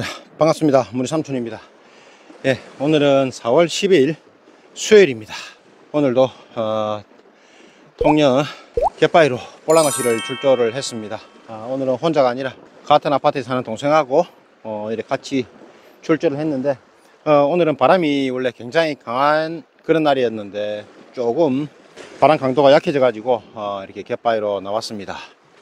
반갑습니다. 문희삼촌입니다. 예, 오늘은 4월 10일 수요일입니다. 오늘도 통영 갯바위로 볼랑낚시를 출조를 했습니다. 오늘은 혼자가 아니라 같은 아파트에 사는 동생하고 이렇게 같이 출조를 했는데, 오늘은 바람이 원래 굉장히 강한 그런 날이었는데 조금 바람 강도가 약해져 가지고 이렇게 갯바위로 나왔습니다.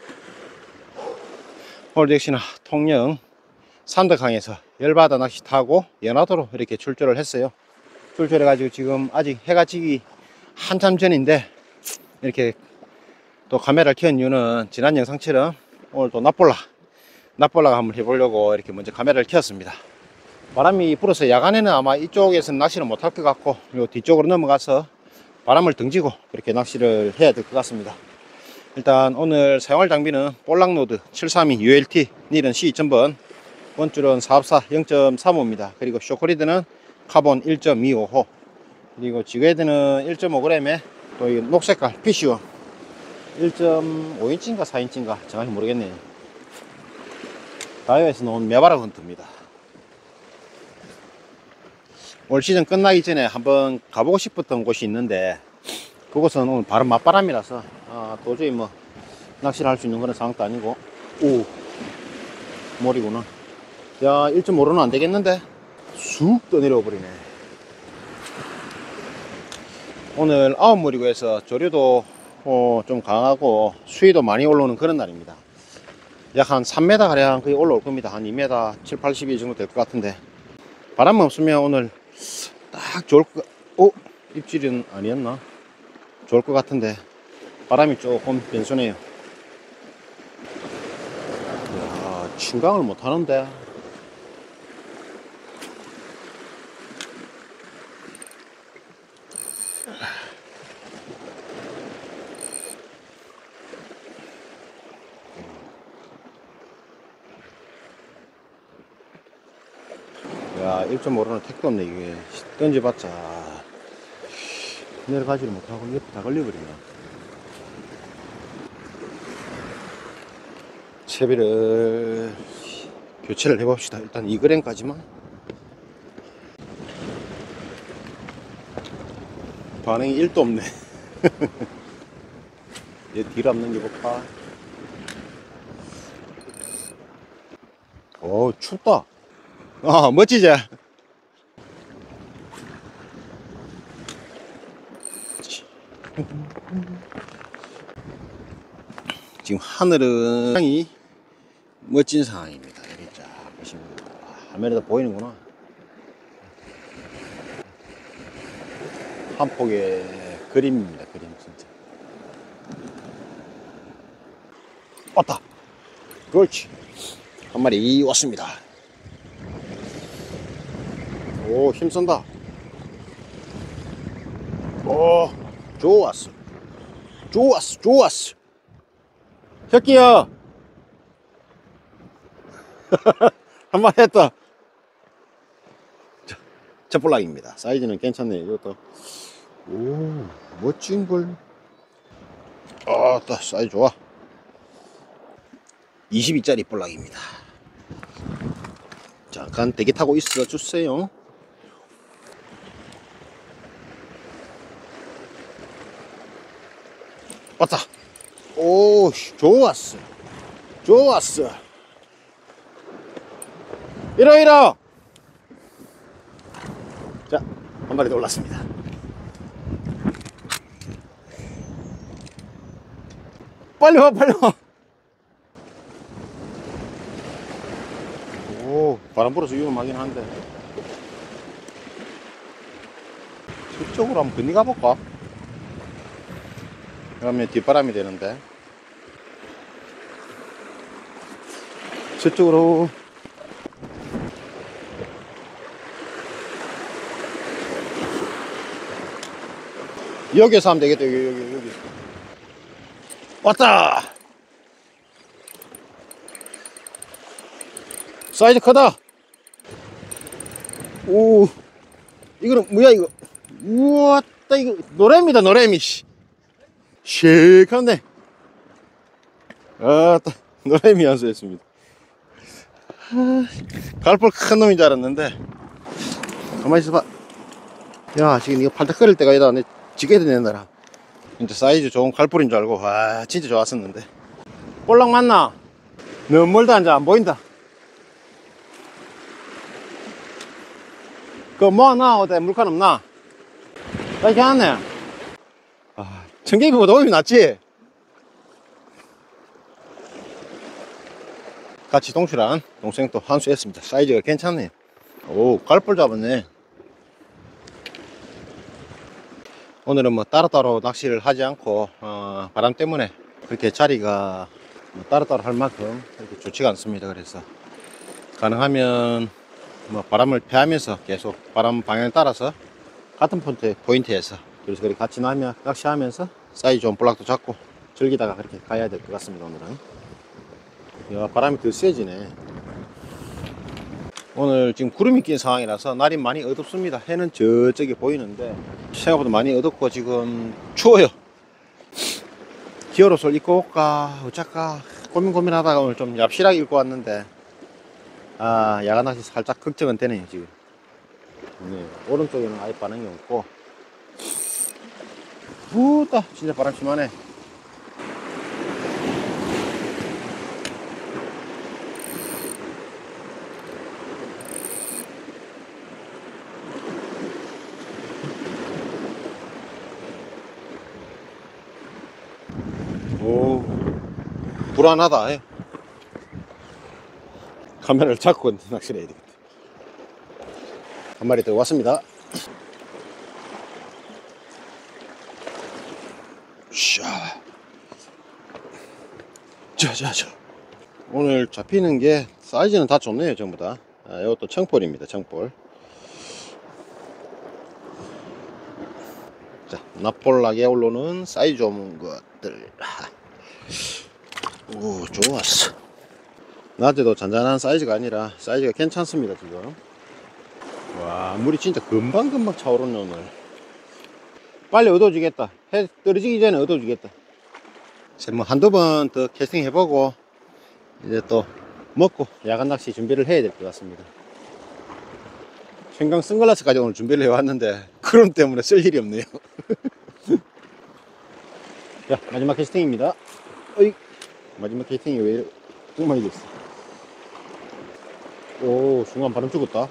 오늘도 역시나 통영 삼덕항에서 열바다 낚시 타고 연화도로 이렇게 출조를 했어요. 출조를 해가지고 지금 아직 해가 지기 한참 전인데, 이렇게 또 카메라를 켠 이유는 지난 영상처럼 오늘 또 납볼락 한번 해보려고 이렇게 먼저 카메라를 켰습니다. 바람이 불어서 야간에는 아마 이쪽에서는 낚시를 못할 것 같고, 요 뒤쪽으로 넘어가서 바람을 등지고 그렇게 낚시를 해야 될 것 같습니다. 일단 오늘 사용할 장비는 볼락로드 732 ULT 닐은 C2000번, 원줄은 454 0.35입니다. 그리고 쇼크리드는 카본 1.25호, 그리고 지그헤드는 1.5g에 또 이 녹색깔 피쉬원 1.5인치인가 4인치인가 정확히 모르겠네요. 다이어에서 나온 메바라 헌트입니다. 올 시즌 끝나기 전에 한번 가보고 싶었던 곳이 있는데, 그곳은 오늘 바로 맞바람이라서 도저히 뭐 낚시를 할 수 있는 그런 상황도 아니고. 오, 머리구나. 야, 1.5로는 안 되겠는데? 쑥 떠내려와 버리네. 오늘 아홉머리구에서 조류도 좀 강하고 수위도 많이 올라오는 그런 날입니다. 약 한 3m 가량 거의 올라올 겁니다. 한 2m 7, 80이 정도 될 것 같은데, 바람 없으면 오늘 딱 좋을 것. 입질은 아니었나? 좋을 것 같은데 바람이 조금 변수네요. 이야, 침강을 못 하는데. 야, 1.5로는 택도 없네. 이게 던져봤자 내려가지를 못하고 옆에 다 걸려버리네. 채비를 교체를 해봅시다. 일단 2g까지만. 반응이 1도 없네. 얘 뒤로 앞는 게 볼까? 오, 춥다. 멋지지? 지금 하늘은 굉장히 멋진 상황입니다. 여기 쫙 보시면 화면에도 보이는구나. 한 폭의 그림입니다. 그림 진짜. 왔다. 그렇지. 한 마리 왔습니다. 오, 힘쓴다. 오, 좋았어. 좋았어. 새끼야. 한 마리 했다. 첫 볼락입니다. 사이즈는 괜찮네요. 이것도. 오, 멋진걸. 또 사이즈 좋아. 22짜리 볼락입니다. 잠깐 대기 타고 있어 주세요. 왔다. 오, 좋았어. 이러. 자, 한 마리 더 올랐습니다. 빨리 와. 오, 바람 불어서 위험하긴 한데. 저쪽으로 한번 건너가 볼까? 그러면 뒷바람이 되는데. 저쪽으로. 여기서 하면 되겠다. 여기. 왔다. 사이즈 크다. 오, 이거는 뭐야 이거. 우와, 이거 노래입니다. 노래미. 쉐이크한데. 노래미 연수했습니다. 갈볼 큰 놈인 줄 알았는데. 가만히 있어봐. 야, 지금 이거 팔딱거릴 때가 아니다. 내 지게도 낸다라. 진짜 사이즈 좋은 갈볼인 줄 알고. 와, 진짜 좋았었는데. 볼락 맞나? 너무 멀다, 이제 안 보인다. 그거 뭐하나? 어때? 물칸 없나? 이렇게 하네. 아, 청개비보다 오름이 낫지? 같이 동출한 동생도 한수했습니다. 사이즈가 괜찮네. 오, 갈볼 잡았네. 오늘은 뭐 따로따로 낚시를 하지 않고 바람 때문에 그렇게 자리가 뭐 따로따로 할 만큼 그렇게 좋지가 않습니다. 그래서 가능하면 뭐 바람을 피하면서 계속 바람 방향을 따라서 같은 포인트에서 그래서 그렇게 같이 낚시하면서 사이즈 좋은 볼락도 잡고 즐기다가 그렇게 가야 될 것 같습니다. 오늘은. 야, 바람이 더 세지네. 오늘 지금 구름이 낀 상황이라서 날이 많이 어둡습니다. 해는 저쪽에 보이는데 생각보다 많이 어둡고 지금 추워요. 기어옷을 입고 올까 어쩔까 고민하다가 오늘 좀 얍실하게 입고 왔는데 야간 낚시 살짝 걱정은 되네요. 지금 오른쪽에는 아예 반응이 없고 춥다. 진짜 바람 심하네. 오, 불안하다. 카메라를 잡고 낚시를 해야 되겠다. 한 마리 더 왔습니다. 자. 오늘 잡히는 게 사이즈는 다 좋네요. 전부 다. 이것도 청볼입니다. 청볼. 자, 납볼락에 올라오는 사이즈 좋은 것들. 오, 좋았어. 낮에도 잔잔한 사이즈가 아니라 사이즈가 괜찮습니다. 지금. 와, 물이 진짜 금방 차오르네. 오늘 빨리 어두워지겠다. 해 떨어지기 전에 어두워지겠다. 뭐 한두 번 더 캐스팅 해보고 이제 또 먹고 야간 낚시 준비를 해야 될 것 같습니다. 생강 선글라스까지 오늘 준비를 해왔는데 크롬 때문에 쓸 일이 없네요. 자, 마지막 캐스팅입니다. 어이, 마지막 캐스팅이 왜 이렇게 많이 됐어. 오, 순간 바람 죽었다.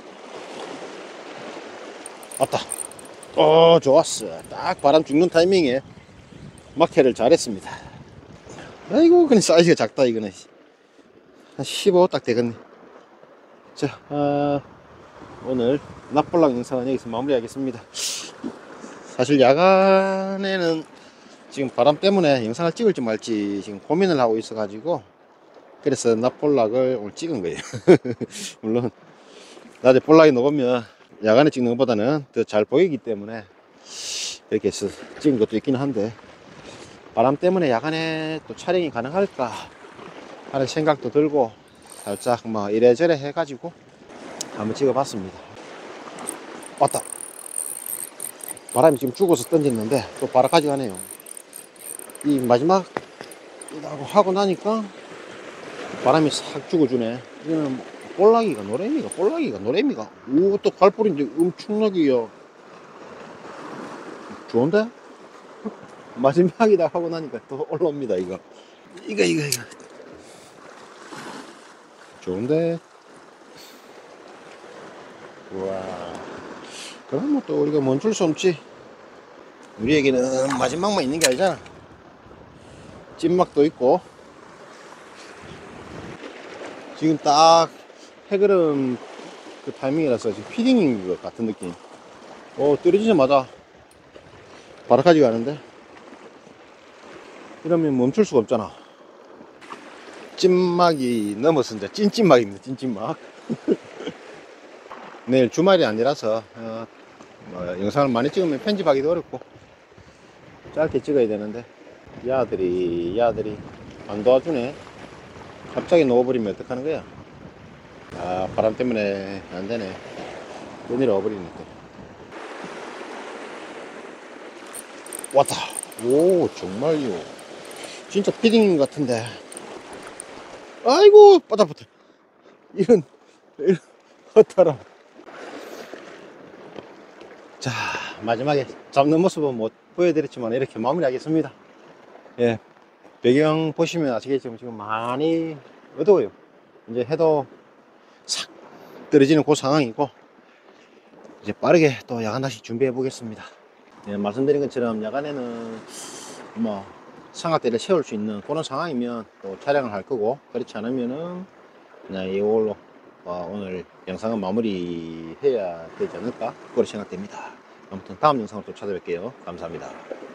왔다. 좋았어. 딱 바람 죽는 타이밍에 마켓을 잘했습니다. 아이고, 그냥 사이즈가 작다. 이거는 한 15 딱 되겠네. 자, 오늘 납볼락 영상은 여기서 마무리하겠습니다. 사실 야간에는 지금 바람 때문에 영상을 찍을지 말지 지금 고민을 하고 있어 가지고 그래서 납볼락을 오늘 찍은 거예요. 물론 낮에 볼락이 녹으면 야간에 찍는 것보다는 더 잘 보이기 때문에 이렇게 해서 찍은 것도 있긴 한데 바람 때문에 야간에 또 촬영이 가능할까 하는 생각도 들고 살짝 뭐 이래저래 해가지고 한번 찍어봤습니다. 왔다. 바람이 지금 죽어서 던졌는데 또 바락까지 가네요. 이 마지막 하고 나니까 바람이 싹 죽어주네. 이거는 볼락이가 노래미가 오, 또 갈볼인데 엄청나게요. 좋은데? 마지막이다 하고 나니까 또 올라옵니다. 이거 좋은데? 우와, 그럼 뭐 또 우리가 멈출 수 없지. 우리에게는 마지막만 있는 게 아니잖아. 찐막도 있고. 지금 딱 해그름 그 타이밍이라서 지금 피딩인 것 같은 느낌. 떨어지자마자 바닥까지 가는데 이러면 멈출 수가 없잖아. 찐막이 넘어서 이제 찐찐막입니다. 찐찐막. 내일 주말이 아니라서 영상을 많이 찍으면 편집하기도 어렵고 짧게 찍어야 되는데 야들이 안 도와주네. 갑자기 녹아버리면 어떡하는 거야. 바람 때문에 안 되네. 끈이 와버리니까. 왔다. 오, 정말요. 진짜 피딩인 것 같은데. 아이고, 빠다붙어. 이런 헛다람. 자, 마지막에 잡는 모습은 못 보여드렸지만 이렇게 마무리하겠습니다. 예, 배경 보시면 아시겠지만 지금 많이 어두워요. 이제 해도 싹 떨어지는 그 상황이고, 이제 빠르게 또 야간 낚시 준비해 보겠습니다. 예, 말씀드린 것처럼 야간에는 뭐 삼각대를 세울 수 있는 그런 상황이면 또 촬영을 할 거고, 그렇지 않으면은 그냥 이걸로 오늘 영상은 마무리 해야 되지 않을까 그렇게 생각됩니다. 아무튼 다음 영상으로 또 찾아뵐게요. 감사합니다.